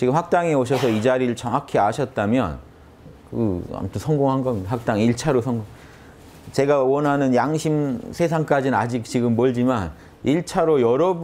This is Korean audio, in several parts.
지금 학당에 오셔서 이 자리를 정확히 아셨다면 아무튼 성공한 겁니다. 학당 1차로 성공. 제가 원하는 양심 세상까지는 아직 지금 멀지만 1차로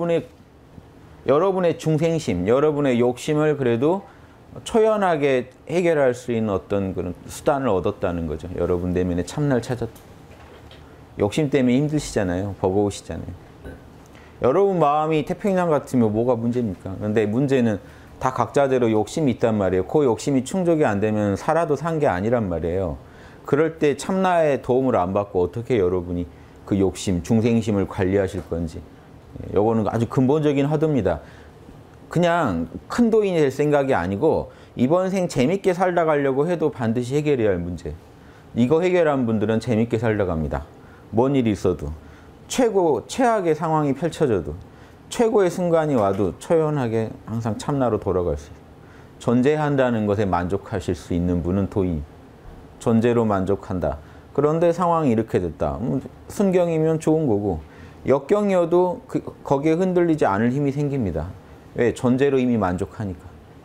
여러분의 중생심, 여러분의 욕심을 그래도 초연하게 해결할 수 있는 어떤 그런 수단을 얻었다는 거죠. 여러분 내면에 참나를 찾았다. 욕심 때문에 힘드시잖아요. 버거우시잖아요. 여러분 마음이 태평양 같으면 뭐가 문제입니까? 그런데 문제는 다 각자대로 욕심이 있단 말이에요. 그 욕심이 충족이 안 되면 살아도 산 게 아니란 말이에요. 그럴 때 참나의 도움을 안 받고 어떻게 여러분이 그 욕심, 중생심을 관리하실 건지. 요거는 아주 근본적인 화두입니다. 그냥 큰 도인이 될 생각이 아니고 이번 생 재밌게 살다 가려고 해도 반드시 해결해야 할 문제. 이거 해결한 분들은 재밌게 살다 갑니다. 뭔 일이 있어도. 최악의 상황이 펼쳐져도 최고의 순간이 와도 초연하게 항상 참나로 돌아갈 수 있어요. 존재한다는 것에 만족하실 수 있는 분은 도인. 존재로 만족한다. 그런데 상황이 이렇게 됐다. 순경이면 좋은 거고 역경이어도 거기에 흔들리지 않을 힘이 생깁니다. 왜? 존재로 이미 만족하니까.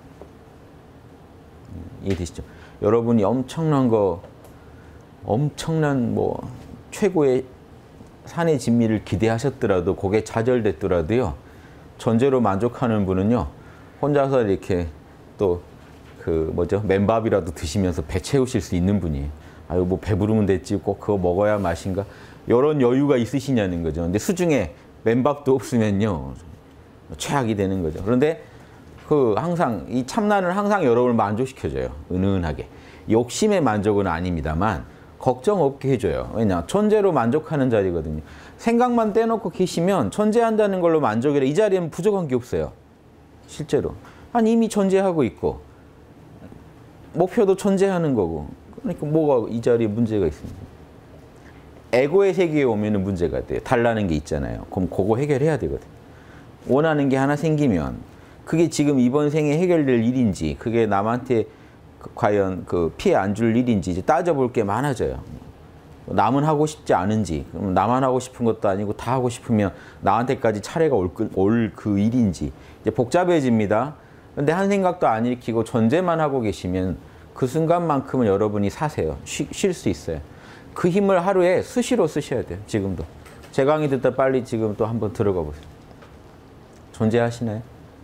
이해되시죠? 여러분이 엄청난 최고의 산의 진미를 기대하셨더라도 그게 좌절됐더라도요. 존재로 만족하는 분은요. 혼자서 이렇게 또 맨밥이라도 드시면서 배 채우실 수 있는 분이에요. 아유 뭐 배부르면 됐지 꼭 그거 먹어야 맛인가? 이런 여유가 있으시냐는 거죠. 근데 수중에 맨밥도 없으면요. 최악이 되는 거죠. 그런데 항상 이 참나는 항상 여러분을 만족시켜줘요. 은은하게. 욕심의 만족은 아닙니다만 걱정 없게 해줘요. 왜냐? 존재로 만족하는 자리거든요. 생각만 떼놓고 계시면 존재한다는 걸로 만족이라 이 자리에는 부족한 게 없어요. 실제로. 아니 이미 존재하고 있고 목표도 존재하는 거고 그러니까 뭐가 이 자리에 문제가 있습니까? 에고의 세계에 오면 문제가 돼요. 달라는 게 있잖아요. 그럼 그거 해결해야 되거든요. 원하는 게 하나 생기면 그게 지금 이번 생에 해결될 일인지 그게 남한테 과연 피해 안 줄 일인지 이제 따져볼 게 많아져요. 남은 하고 싶지 않은지 그럼 나만 하고 싶은 것도 아니고 다 하고 싶으면 나한테까지 차례가 올 그 일인지 이제 복잡해집니다. 근데 한 생각도 안 일으키고 존재만 하고 계시면 그 순간만큼은 여러분이 사세요. 쉴 수 있어요. 그 힘을 하루에 수시로 쓰셔야 돼요. 지금도. 제 강의 듣다 빨리 지금 또 한번 들어가 보세요. 존재하시나요?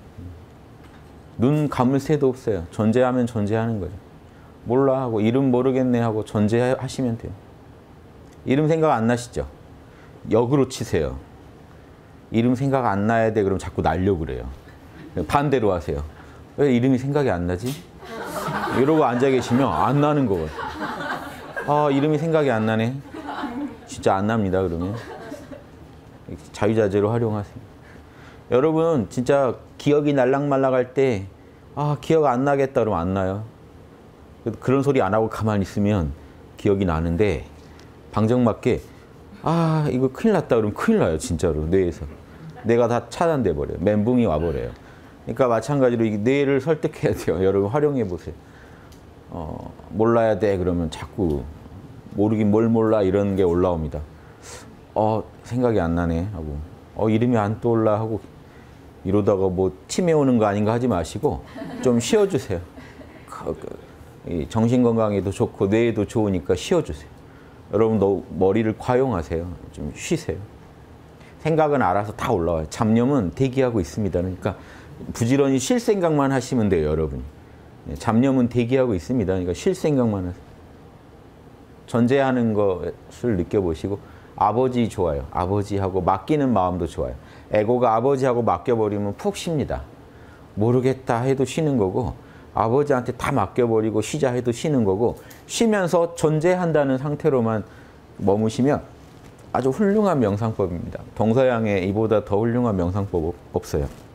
눈 감을 새도 없어요. 존재하면 존재하는 거죠. 몰라 하고 이름 모르겠네 하고 존재하시면 돼요. 이름 생각 안 나시죠? 역으로 치세요. 이름 생각 안 나야 돼 그러면 자꾸 나려고 그래요. 반대로 하세요. 왜 이름이 생각이 안 나지? 이러고 앉아 계시면 안 나는 거거든요. 아 이름이 생각이 안 나네. 진짜 안 납니다. 그러면 자유자재로 활용하세요. 여러분 진짜 기억이 날락말락할 때 기억 안 나겠다 그러면 안 나요. 그런 소리 안 하고 가만히 있으면 기억이 나는데 방정맞게 이거 큰일 났다 그러면 큰일 나요. 진짜로 뇌에서. 뇌가 다 차단돼 버려요. 멘붕이 와버려요. 그러니까 마찬가지로 이 뇌를 설득해야 돼요. 여러분 활용해 보세요. 몰라야 돼 그러면 자꾸 모르긴 뭘 몰라 이런 게 올라옵니다. 생각이 안 나네 하고 이름이 안 떠올라 하고 이러다가 뭐 치매 오는 거 아닌가 하지 마시고 좀 쉬어주세요. 정신건강에도 좋고 뇌에도 좋으니까 쉬어주세요. 여러분 머리를 과용하세요. 좀 쉬세요. 생각은 알아서 다 올라와요. 잡념은 대기하고 있습니다. 그러니까 부지런히 쉴 생각만 하시면 돼요. 여러분이. 잡념은 대기하고 있습니다. 그러니까 쉴 생각만 하세요. 존재하는 것을 느껴보시고 아버지 좋아요. 아버지하고 맡기는 마음도 좋아요. 에고가 아버지하고 맡겨버리면 푹 쉽니다. 모르겠다 해도 쉬는 거고 아버지한테 다 맡겨버리고 쉬자 해도 쉬는 거고 쉬면서 존재한다는 상태로만 머무시면 아주 훌륭한 명상법입니다. 동서양에 이보다 더 훌륭한 명상법 없어요.